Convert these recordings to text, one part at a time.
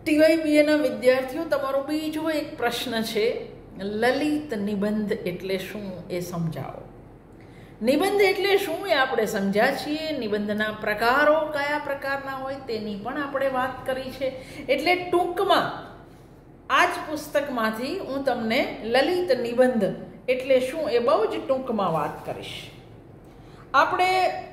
ટીવાયબીએના વિદ્યાર્થીઓ, તમારો બીજો એક પ્રશ્ન છે, લલિત નિબંધ એટલે શું એ સમજાવો. નિબંધ એટલે શું એ આપણે સમજ્યા છીએ. નિબંધના પ્રકારો કયા પ્રકારના હોય તેની પણ આપણે વાત કરી છે. એટલે ટૂંકમાં આ જ પુસ્તકમાંથી હું તમને લલિત નિબંધ એટલે શું એ બહુ જ ટૂંકમાં વાત કરીશ. આપણે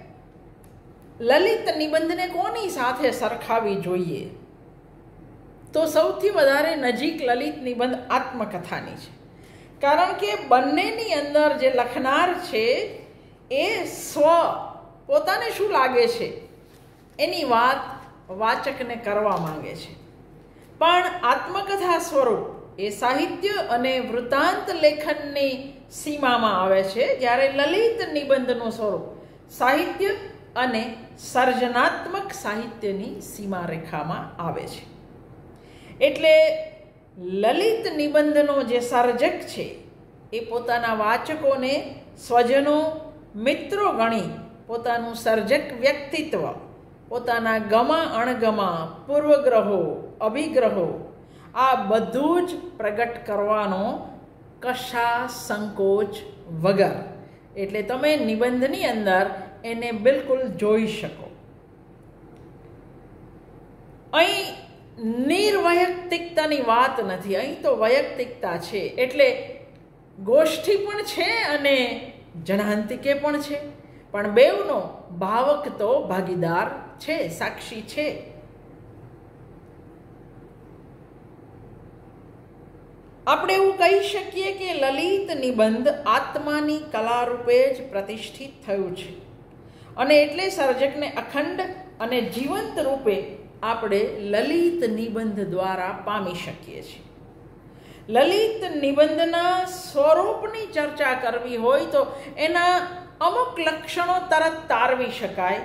લલિત નિબંધને કોની સાથે સરખાવી જોઈએ? તો સૌથી વધારે નજીક લલિત નિબંધ આત્મકથાની છે. કારણ કે બંનેની અંદર જે લખનાર છે એ પોતાને શું લાગે છે એની વાત વાચકને કરવા માંગે છે. પણ આત્મકથા સ્વરૂપ એ સાહિત્ય અને વૃત્તાંત લેખનની સીમામાં આવે છે, જ્યારે લલિત નિબંધનું સ્વરૂપ સાહિત્ય અને સર્જનાત્મક સાહિત્યની સીમારેખામાં આવે છે. એટલે લલિત નિબંધનો જે સર્જક છે એ પોતાના વાચકોને સ્વજનો, મિત્રો ગણી પોતાનું સર્જક વ્યક્તિત્વ, પોતાના ગમા અણગમા, પૂર્વગ્રહો, અભિગ્રહો આ બધું જ પ્રગટ કરવાનો કશા સંકોચ વગર. એટલે તમે નિબંધની અંદર એને બિલકુલ જોઈ શકો. અહીં નિર્વૈયક્તિકતાની વાત નથી, અહીં તો વૈયક્તિકતા છે. એટલે ગોષ્ઠી પણ છે અને જનાંતિકે પણ છે, પણ બેઉનો ભાવક તો ભાગીદાર છે, સાક્ષી છે. આપણે એવું કહી શકીએ કે લલિત નિબંધ આત્માની કલા રૂપે જ પ્રતિષ્ઠિત થયું છે, અને એટલે સર્જકને અખંડ અને જીવંત રૂપે આપણે લલિત નિબંધ દ્વારા પામી શકીએ છીએ. લલિત નિબંધના સ્વરૂપની ચર્ચા કરવી હોય તો એના અમુક લક્ષણો તરત તારવી શકાય.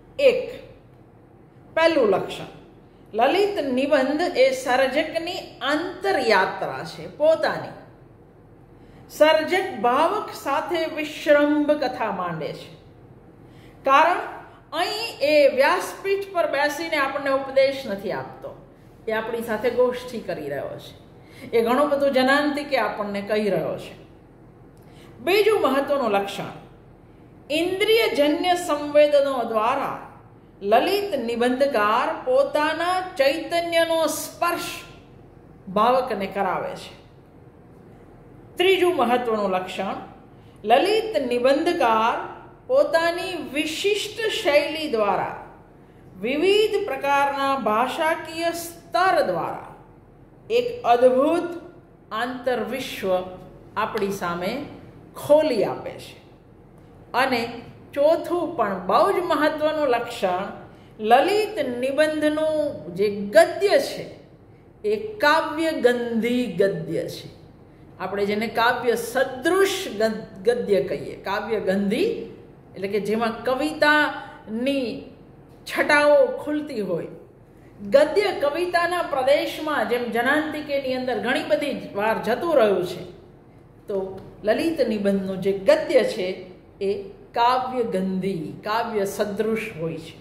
પહેલું લક્ષણ, લલિત નિબંધ એ સર્જકની આંતરયાત્રા છે, પોતાની. સર્જક ભાવક સાથે વિશ્રંભ કથા માંડે છે. કારણ અહીં એ વ્યાસપીઠ પર બેસીને આપણને ઉપદેશ નથી આપતો, એ આપણી સાથે ગોષ્ઠી કરી રહ્યો છે. એ ઘણું બધું જનાંતિકે આપણને કહી રહ્યો છે. બીજું મહત્વનું લક્ષણ, ઇન્દ્રિયજન્ય સંવેદનો દ્વારા લલિત નિબંધકાર પોતાના ચૈતન્યનો સ્પર્શ ભાવકને કરાવે છે. ત્રીજું મહત્વનું લક્ષણ, લલિત નિબંધકાર પોતાની વિશિષ્ટ શૈલી દ્વારા વિવિધ પ્રકારના ભાષાકીય સ્તર દ્વારા એક અદ્ભુત આંતરવિશ્વ આપણી સામે ખોલી આપે છે. અને ચોથું પણ બહુ જ મહત્વનું લક્ષણ, લલિત નિબંધનું જે ગદ્ય છે એ કાવ્યગંધી ગદ્ય છે. આપણે જેને કાવ્ય સદૃશ ગદ્ય કહીએ, કાવ્યગંધી એટલે કે જેમાં કવિતાની છટાઓ ખુલતી હોય. ગદ્ય કવિતાના પ્રદેશમાં જેમ જનાંતિકેની અંદર ઘણી બધી વાર જતું રહ્યું છે, તો લલિત નિબંધનું જે ગદ્ય છે એ કાવ્યગંધી, કાવ્ય સદૃશ હોય છે.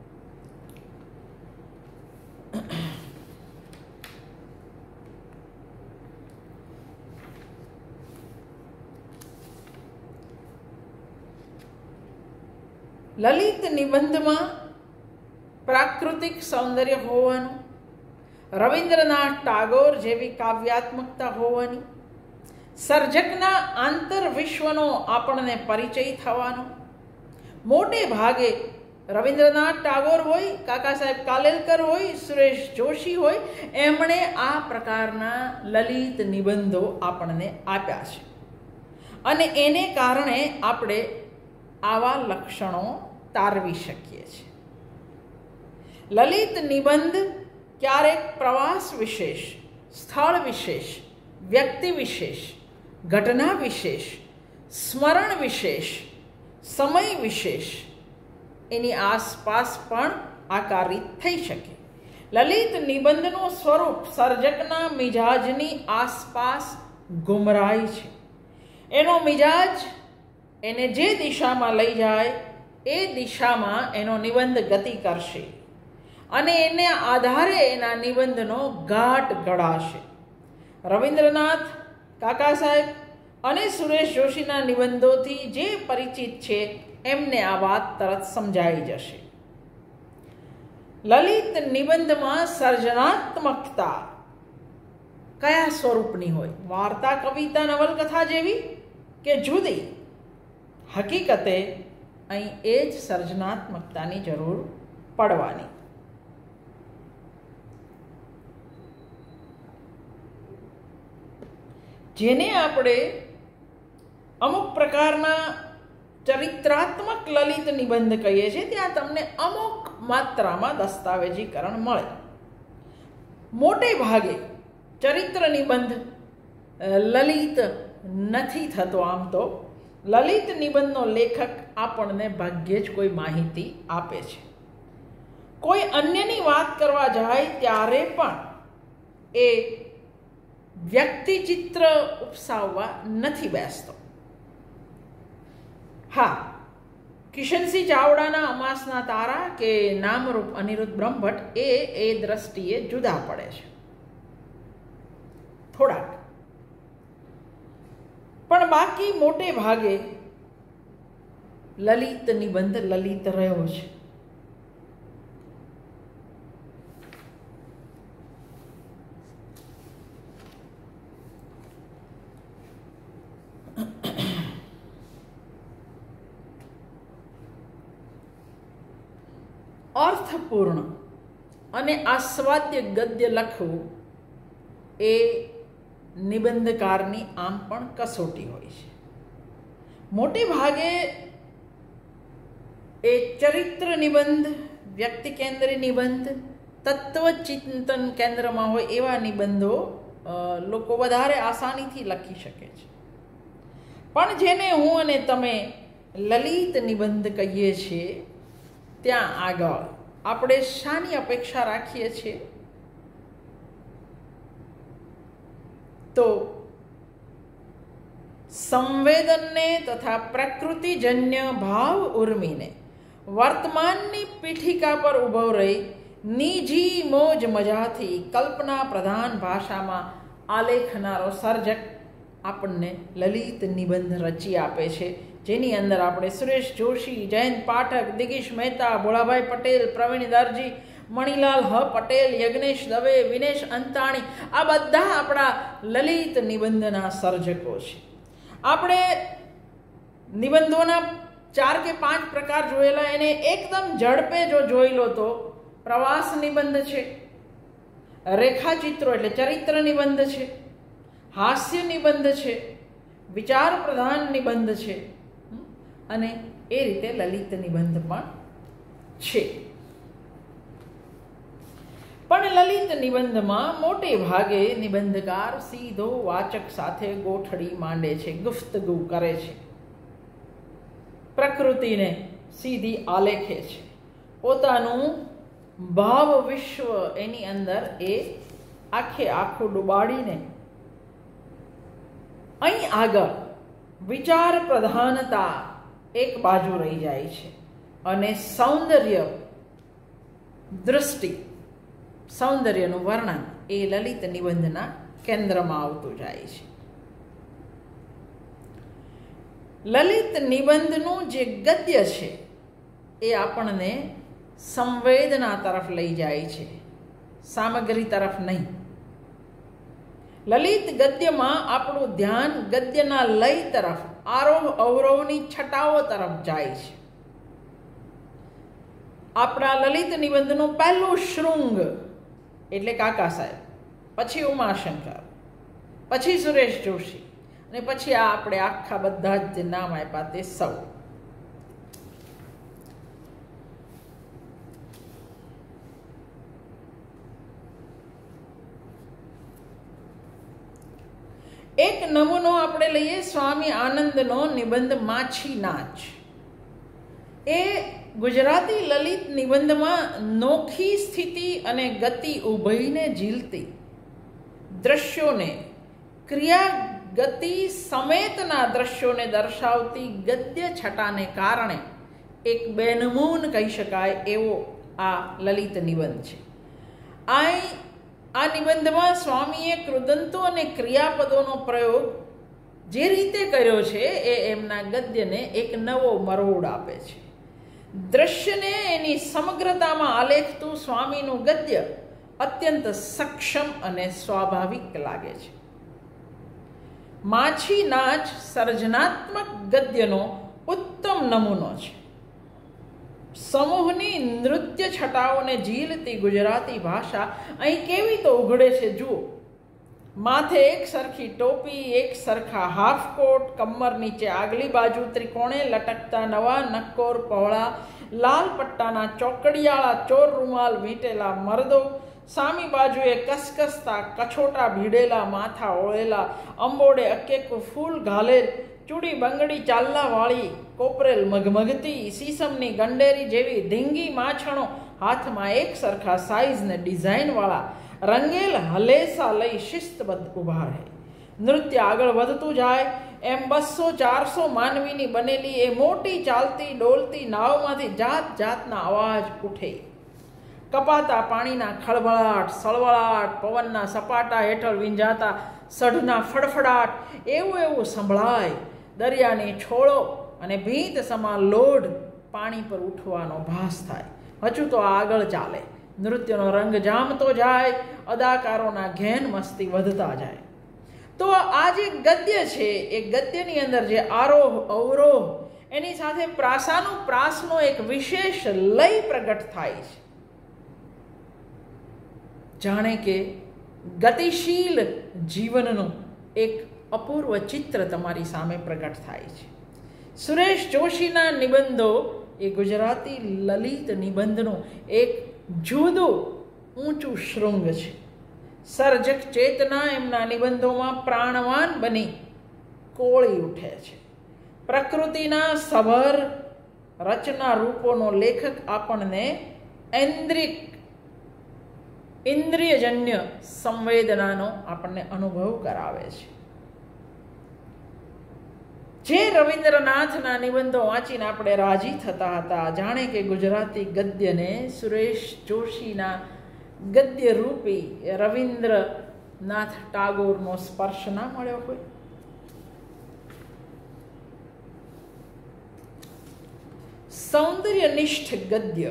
લલિત નિબંધમાં પ્રાકૃતિક સૌંદર્ય હોવાનું, રવિન્દ્રનાથ ટાગોર જેવી કાવ્યાત્મકતા હોવાની, સર્જકના આંતરવિશ્વનો આપણને પરિચય થવાનો. મોટે ભાગે રવિન્દ્રનાથ ટાગોર હોય, કાકા સાહેબ કાલેલકર હોય, સુરેશ જોશી હોય, એમણે આ પ્રકારના લલિત નિબંધો આપણને આપ્યા છે. અને એને કારણે આપણે આવા લક્ષણો તારવી શકીએ છીએ. લલિત નિબંધ ક્યારેક પ્રવાસ વિશેષ, સ્થળ વિશેષ, વ્યક્તિ વિશેષ, ઘટના વિશેષ, સ્મરણ વિશેષ, સમય વિશેષ એની આસપાસ પણ આકારિત થઈ શકે. લલિત નિબંધનું સ્વરૂપ સર્જકના મિજાજની આસપાસ ગુમરાય છે. એનો મિજાજ એને જે દિશામાં લઈ જાય એ દિશામાં એનો નિબંધ ગતિ કરશે. અને એને આધારે એના નિબંધનો ઘાટ ઘડાશે. રવિન્દ્રનાથ, કાકા સાહેબ અને સુરેશ જોશીના નિબંધોથી જે પરિચિત છે એમને આ વાત તરત સમજાઈ જશે. લલિત નિબંધમાં સર્જનાત્મકતા કયા સ્વરૂપની હોય? વાર્તા, કવિતા, નવલકથા જેવી કે જુદી? હકીકતે અહીં એ જ સર્જનાત્મકતાની જરૂર પડવાની. જેને આપણે અમુક પ્રકારના ચરિત્રાત્મક લલિત નિબંધ કહીએ છીએ, ત્યાં તમને અમુક માત્રામાં દસ્તાવેજીકરણ મળે. મોટે ભાગે ચરિત્ર નિબંધ લલિત નથી થતો. આમ તો લલિત નિબંધનો લેખક આપણને ભાગ્યે જ કોઈ માહિતી આપે છે. કોઈ અન્યની વાત કરવા જાય ત્યારે પણ એ વ્યક્તિ ચિત્ર ઉપસાવવા નથી બેસતો. હા, કિશનસિંહ ચાવડાના અમાસના તારા કે નામરૂપ અનિરુદ્ધ બ્રહ્મભટ્ટ એ દ્રષ્ટિએ જુદા પડે છે થોડાક, પણ બાકી મોટે ભાગે લલિત નિબંધ લલિત રહ્યો છે. અર્થપૂર્ણ અને આસ્વાદ્ય ગદ્ય લખવું એ નિબંધકારની આમ પણ કસોટી હોય છે. મોટે ભાગે એ ચરિત્ર નિબંધ, વ્યક્તિ કેન્દ્રી નિબંધ, તત્વચિંતન કેન્દ્રમાં હોય એવા નિબંધો લોકો વધારે આસાનીથી લખી શકે છે. પણ જેને હું અને તમે લલિત નિબંધ કહીએ છીએ, ત્યાં આગળ આપણે શાની અપેક્ષા રાખીએ છીએ? તો સંવેદનને તથા પ્રકૃતિજન્ય ભાવ ઉર્મીને વર્તમાનની પીઠિકા પર ઊભો રહી નિજી મોજ મજાથી કલ્પના પ્રધાન ભાષામાં આલેખનારો સર્જક આપણને લલિત નિબંધ રચી આપે છે, જેની અંદર આપણે સુરેશ જોશી, જયંત પાઠક, દિગીશ મહેતા, ભોળાભાઈ પટેલ, પ્રવીણ દરજી, મણિલાલ હ પટેલ, યજ્ઞેશ દવે, વિનેશ અંતાણી, આ બધા આપણા લલિત નિબંધના સર્જકો છે. આપણે નિબંધોના 4 કે 5 પ્રકાર જોયેલા, એને એકદમ ઝડપે જો જોઈ લો તો પ્રવાસ નિબંધ છે, રેખાચિત્રો એટલે ચરિત્ર નિબંધ છે, હાસ્ય નિબંધ છે, વિચાર પ્રધાન નિબંધ છે, અને એ રીતે લલિત નિબંધ પણ છે. પણ લલિત નિબંધમાં મોટે ભાગે નિબંધકાર સીધો વાચક સાથે ગોઠડી માંડે છે, ગુફ્તગુ કરે છે, પ્રકૃતિને સીધી આલેખે છે, પોતાનું ભાવ વિશ્વ એની અંદર એ આખે આખું ડૂબાડીને અહીં આગળ વિચાર પ્રધાનતા એક બાજુ રહી જાય છે અને સૌંદર્ય દૃષ્ટિ, સૌંદર્યનું વર્ણન એ લલિત નિબંધના કેન્દ્રમાં આવતું જાય છે. લલિત નિબંધનું જે ગદ્ય છે એ આપણને સંવેદના તરફ લઈ જાય છે, સામગ્રી તરફ નહીં. લલિત ગદ્યમાં આપણું ધ્યાન ગદ્યના લય તરફ, આરોહ અવરોહની છટાઓ તરફ જાય છે. આપણા લલિત નિબંધનું પહેલું શૃંગ એટલે કાકા સાહેબ, પછી ઉમાશંકર, પછી સુરેશ જોશી, અને પછી આ આપણે આખા બધા જ નામ આપ્યા તે સૌ. એક નમૂનો આપણે લઈએ સ્વામી આનંદનો નિબંધ માછી નાચ. એ ગુજરાતી લલિત નિબંધમાં નોખી સ્થિતિ અને ગતિ ઉભયને ઝીલતી દ્રશ્યોને, ક્રિયા ગતિ સમેતના દ્રશ્યોને દર્શાવતી ગદ્ય છટાને કારણે એક બેનમૂન કહી શકાય એવો આ લલિત નિબંધ છે. આ નિબંધમાં સ્વામીએ કૃદંતો અને ક્રિયાપદોનો પ્રયોગ જે રીતે કર્યો છે એ એમના ગદ્યને એક નવો મરોડ આપે છે. દ્રશ્યને એની સમગ્રતામાં આલેખતું સ્વામીનું ગદ્ય અત્યંત સક્ષમ અને સ્વાભાવિક લાગે છે. માછી નાચ સર્જનાત્મક ગદ્યનો ઉત્તમ નમૂનો છે. સમૂહની નૃત્ય છટાઓને ઝીલતી ગુજરાતી ભાષા અહીં કેવી તો ઉઘડે છે જુઓ. માથે એક સરખી ટોપી, એક સરખા હાફકોટ, કમર નીચે આગલી બાજુ ત્રિકોણે લટકતા નવા નક્કોર પહોળા લાલ પટ્ટાના ચોકડિયાળા ચોર રૂમાલ વીંટેલા મર્દો, સામી બાજુએ કસકસતા કછોટા ભીડેલા માથા ઓળેલા, અંબોડે અકેકું ફૂલ ઘાલેલ, ચૂડી બંગડી ચાલ્લાવાળી, કોપરેલ મગમગતી સીસમની ગંડેરી જેવી ધીંગી માછણો હાથમાં એક સરખા સાઇઝ ને ડિઝાઇનવાળા રંગેલ હલેસા લઈ શિસ્તબદ્ધ ઊભા રહે. નૃત્ય આગળ વધતું જાય એમ 200-400 માનવીની બનેલી એ મોટી ચાલતી ડોલતી નાવમાંથી જાત જાતના અવાજ ઉઠે. કપાતા પાણીના ખળભળાટ, સળવળાટ, પવનના સપાટા હેઠળ વિંજાતા સઢના ફડફડાટ એવું સંભળાય. દરિયાની છોળો અને ભીંત સમા લોઢ પાણી પર ઉઠવાનો ભાસ થાય. હજુ તો આગળ ચાલે. નૃત્યનો રંગ જામતો જાય, અદાકારોના ઘેન મસ્તી વધતા જાય. તો આ જે ગદ્ય છે એ ગદ્યની અંદર જે આરોહ અવરોહ એની સાથે પ્રાસાનુપ્રાસનો એક વિશેષ લય પ્રગટ થાય છે. જાણે કે ગતિશીલ જીવનનું એક અપૂર્વ ચિત્ર તમારી સામે પ્રગટ થાય છે. સુરેશ જોશીના નિબંધો એ ગુજરાતી લલિત નિબંધનું એક જુદું ઊંચું શૃંગ છે. સર્જક ચેતના એમના નિબંધોમાં પ્રાણવાન બની કોળી ઉઠે છે. પ્રકૃતિના સભર રચના રૂપોનો લેખક આપણને ઇન્દ્રિયજન્ય સંવેદનાનો આપણને અનુભવ કરાવે છે. જે રવિન્દ્રનાથના નિબંધો વાંચીને આપણે રાજી થતા હતા, જાણે કે ગુજરાતી ગદ્યને સુરેશ જોશીના ગદ્યરૂપી રવિન્દ્રનાથ ટાગોરનો સ્પર્શ ના મળ્યો હોય. સૌંદર્યનિષ્ઠ ગદ્ય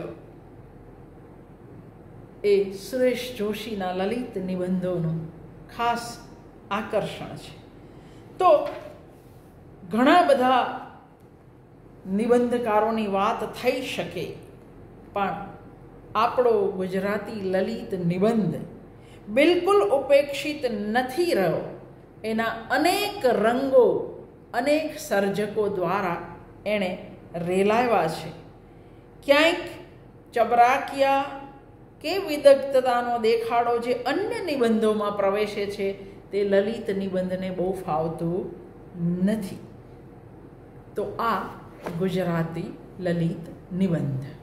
એ સુરેશ જોશીના લલિત નિબંધોનું ખાસ આકર્ષણ છે. તો ઘણા બધા નિબંધકારોની વાત થઈ શકે, પણ આપણો ગુજરાતી લલિત નિબંધ બિલકુલ ઉપેક્ષિત નથી રહ્યો. એના અનેક રંગો અનેક સર્જકો દ્વારા એણે રેલાવ્યા છે. ક્યાંક ચબરાકિયા કે વિદગ્ધતાનો દેખાડો જે અન્ય નિબંધોમાં પ્રવેશે છે તે લલિત નિબંધને બહુ ફાવતું નથી. તો આ ગુજરાતી લલિત નિબંધ.